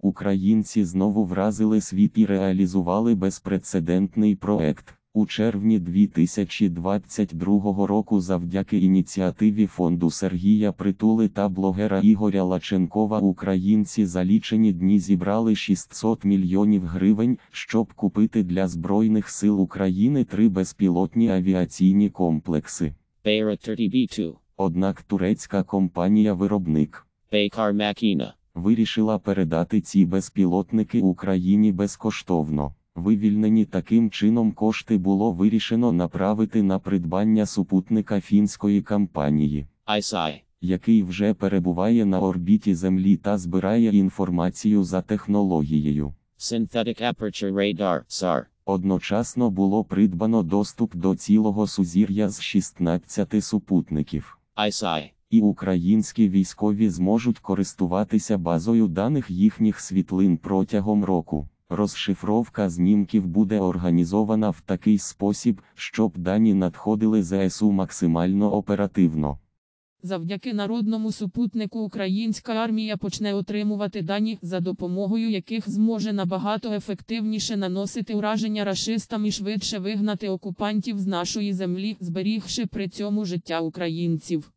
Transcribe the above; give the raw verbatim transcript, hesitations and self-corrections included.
Українці знову вразили світ і реалізували безпрецедентний проект. У червні дві тисячі двадцять другого року завдяки ініціативі фонду Сергія Притули та блогера Ігоря Лаченкова українці за лічені дні зібрали шістсот мільйонів гривень, щоб купити для Збройних сил України три безпілотні авіаційні комплекси. Bayrak thirty B two. Однак турецька компанія-виробник Baykar Makina. вирішила передати ці безпілотники Україні безкоштовно. Вивільнені таким чином кошти було вирішено направити на придбання супутника фінської компанії, ICEYE, який вже перебуває на орбіті Землі та збирає інформацію за технологією. Synthetic Aperture Radar, ес ей ар. Одночасно було придбано доступ до цілого сузір'я з шістнадцяти супутників. ICEYE. І українські військові зможуть користуватися базою даних їхніх світлин протягом року. Розшифровка знімків буде організована в такий спосіб, щоб дані надходили зе ес у максимально оперативно. Завдяки народному супутнику українська армія почне отримувати дані, за допомогою яких зможе набагато ефективніше наносити ураження рашистам і швидше вигнати окупантів з нашої землі, зберігши при цьому життя українців.